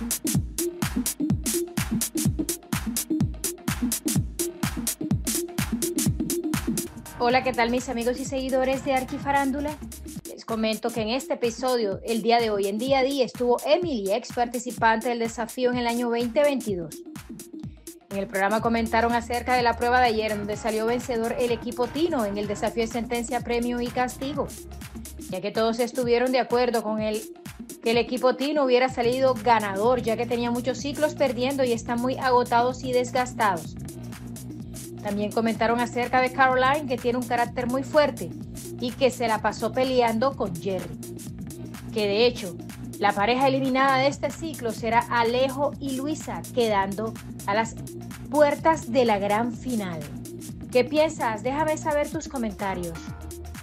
Hola, ¿qué tal mis amigos y seguidores de ARCHIE Farándula? Les comento que en este episodio, el día de hoy, en Día a Día, estuvo Emily, ex participante del desafío en el año 2022. En el programa comentaron acerca de la prueba de ayer, en donde salió vencedor el equipo Tino en el desafío de sentencia, premio y castigo, ya que todos estuvieron de acuerdo con que el equipo Tino hubiera salido ganador, ya que tenía muchos ciclos perdiendo y están muy agotados y desgastados. También comentaron acerca de Caroline, que tiene un carácter muy fuerte y que se la pasó peleando con Jerry. Que de hecho, la pareja eliminada de este ciclo será Alejo y Luisa, quedando a las puertas de la gran final. ¿Qué piensas? Déjame saber tus comentarios.